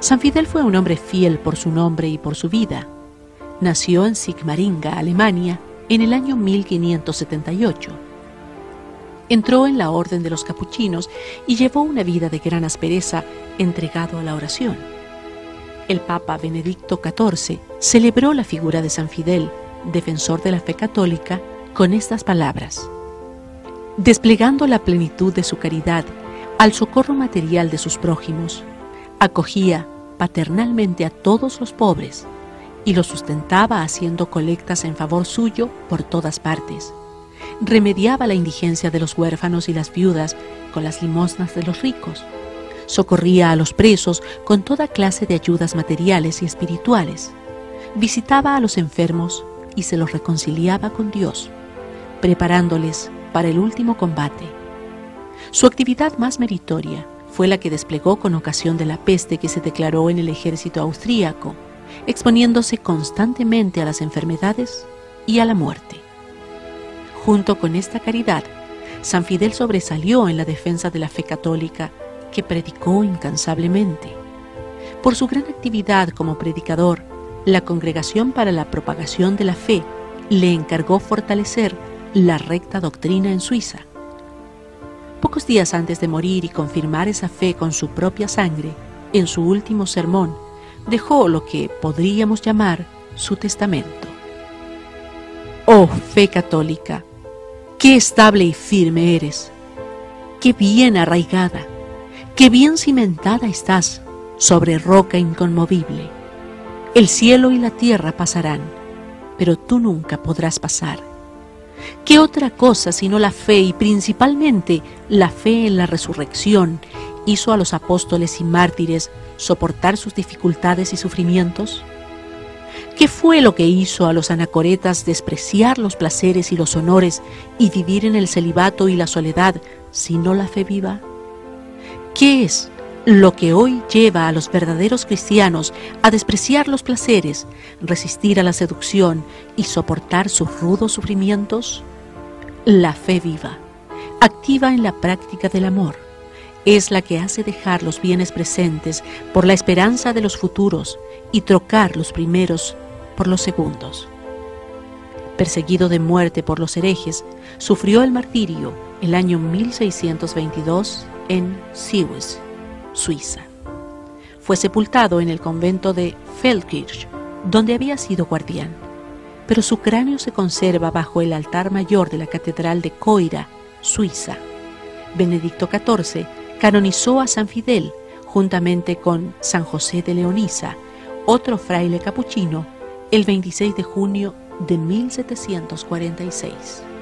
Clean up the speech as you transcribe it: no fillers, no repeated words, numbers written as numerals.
San Fidel fue un hombre fiel por su nombre y por su vida. Nació en Sigmaringa, Alemania, en el año 1578. Entró en la orden de los capuchinos y llevó una vida de gran aspereza, entregado a la oración. El Papa Benedicto XIV celebró la figura de San Fidel, defensor de la fe católica, con estas palabras: desplegando la plenitud de su caridad al socorro material de sus prójimos, acogía paternalmente a todos los pobres y los sustentaba haciendo colectas en favor suyo por todas partes. Remediaba la indigencia de los huérfanos y las viudas con las limosnas de los ricos. Socorría a los presos con toda clase de ayudas materiales y espirituales. Visitaba a los enfermos y se los reconciliaba con Dios, preparándoles para el último combate. Su actividad más meritoria fue la que desplegó con ocasión de la peste que se declaró en el ejército austríaco, exponiéndose constantemente a las enfermedades y a la muerte. Junto con esta caridad, San Fidel sobresalió en la defensa de la fe católica, que predicó incansablemente. Por su gran actividad como predicador, la Congregación para la Propagación de la Fe le encargó fortalecer la recta doctrina en Suiza. Pocos días antes de morir y confirmar esa fe con su propia sangre, en su último sermón, dejó lo que podríamos llamar su testamento. Oh fe católica, qué estable y firme eres, qué bien arraigada, qué bien cimentada estás sobre roca inconmovible. El cielo y la tierra pasarán, pero tú nunca podrás pasar. ¿Qué otra cosa sino la fe, y principalmente la fe en la resurrección, hizo a los apóstoles y mártires soportar sus dificultades y sufrimientos? ¿Qué fue lo que hizo a los anacoretas despreciar los placeres y los honores y vivir en el celibato y la soledad, sino la fe viva? ¿Qué es lo que hoy lleva a los verdaderos cristianos a despreciar los placeres, resistir a la seducción y soportar sus rudos sufrimientos? La fe viva, activa en la práctica del amor, es la que hace dejar los bienes presentes por la esperanza de los futuros y trocar los primeros por los segundos. Perseguido de muerte por los herejes, sufrió el martirio el año 1622 en Siewes, Suiza. Fue sepultado en el convento de Feldkirch, donde había sido guardián, pero su cráneo se conserva bajo el altar mayor de la Catedral de Coira, Suiza. Benedicto XIV canonizó a San Fidel juntamente con San José de Leonisa, otro fraile capuchino, el 26 de junio de 1746.